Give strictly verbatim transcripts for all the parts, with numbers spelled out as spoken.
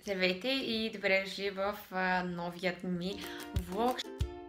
Здравейте и добре дошли в а, новият ми влог.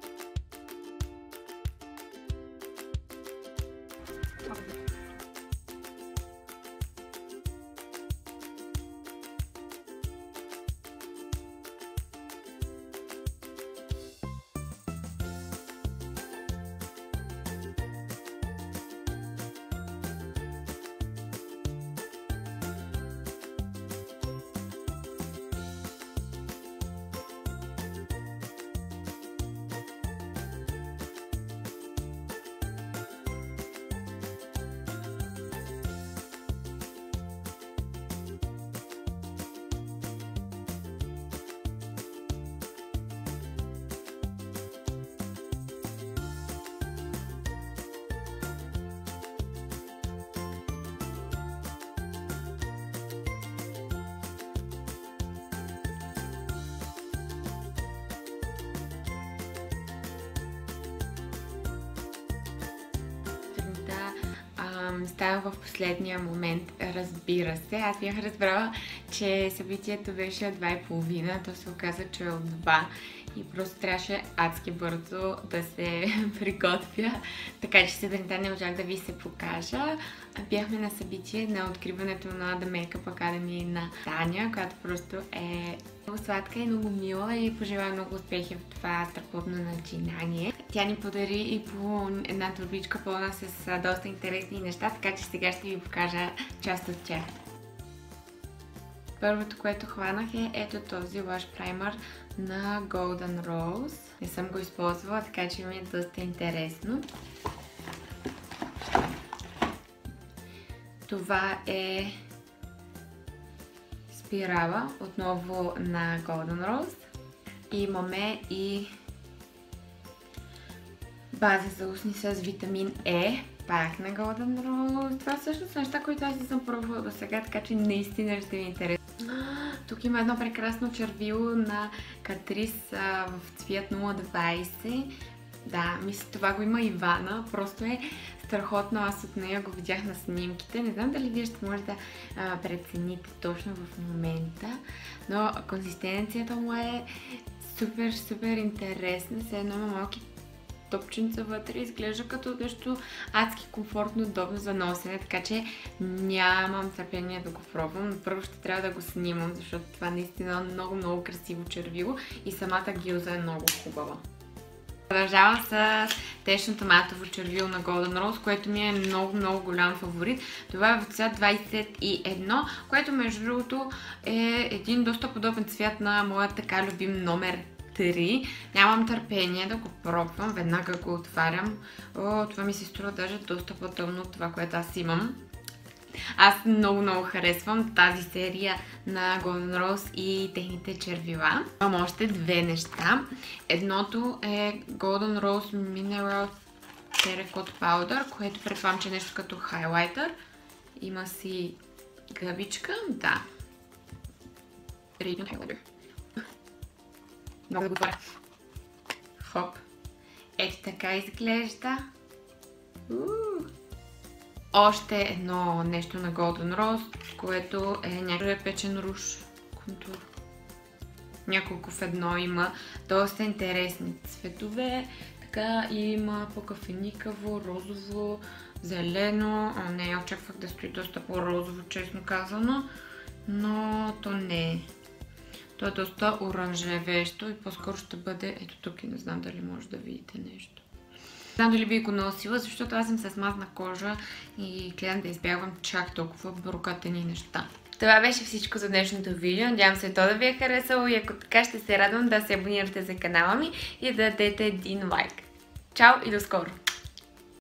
Става в последния момент, разбира се. Аз бях разбрала, че събитието беше от два и половина, то се оказа, че е от два и просто трябваше адски бързо да се приготвя, така че сутринта не можах да ви се покажа. Бяхме на събитие на откриването на The Makeup Academy на Таня, която просто е много сладка и много мила и пожелая много успехи в това страхотно начинание. Тя ни подари и по една турбичка пълна с доста интересни неща, така че сега ще ви покажа част от тях. Първото, което хванах е ето този лаш праймър на Golden Rose. Не съм го използвала, така че ми е доста интересно. Това е спирала, отново на Golden Rose. И имаме и база за устни с витамин Е, пак на Golden Rose. Това всъщност са неща, които аз не съм пробвала до сега, така че наистина ще ви интересува. Тук има едно прекрасно червило на Catrice в цвят нула двайсет. Да, мисля, това го има Ивана. Просто е страхотно. Аз от нея го видях на снимките. Не знам дали вие ще може да а, прецените точно в момента, но консистенцията му е супер, супер интересна. Все едно има малки топченца вътре, изглежда като нещо адски комфортно, удобно за носене, така че нямам търпение да го пробвам. Но първо ще трябва да го снимам, защото това наистина е много, много красиво червило и самата гилза е много хубава. Продължавам с течното матово червило на Golden Rose, което ми е много, много голям фаворит. Това е в цвят двайсет и едно, което между другото е един доста подобен цвят на моят така любим номер три. Нямам търпение да го пробвам, веднага го отварям. О, това ми се струва даже доста по-тъмно от това, което аз имам. Аз много, много харесвам тази серия на Golden Rose и техните червила. Имам още две неща. Едното е Golden Rose Mineral Terracotta Powder, което предполагам, че е нещо като хайлайтър. Има си гъбичка, да. Radiant Highlighter. Много да го отворя. Хоп. Ето така изглежда. Уу. Още едно нещо на Golden Rose, което е някакъв печен руж контур. Няколко в едно има. Доста интересни цветове. Така има по-кафеникаво, розово, зелено. А, не, очаквах да стои доста по-розово, честно казано. Но то не е. То е доста оранжевещо и по-скоро ще бъде ето тук и не знам дали може да видите нещо. Не знам дали би го носила, защото аз съм с мазна кожа и гледам да избягвам чак толкова брокатени неща. Това беше всичко за днешното видео. Надявам се то да ви е харесало и ако така ще се радвам да се абонирате за канала ми и да дадете един лайк. Чао и до скоро!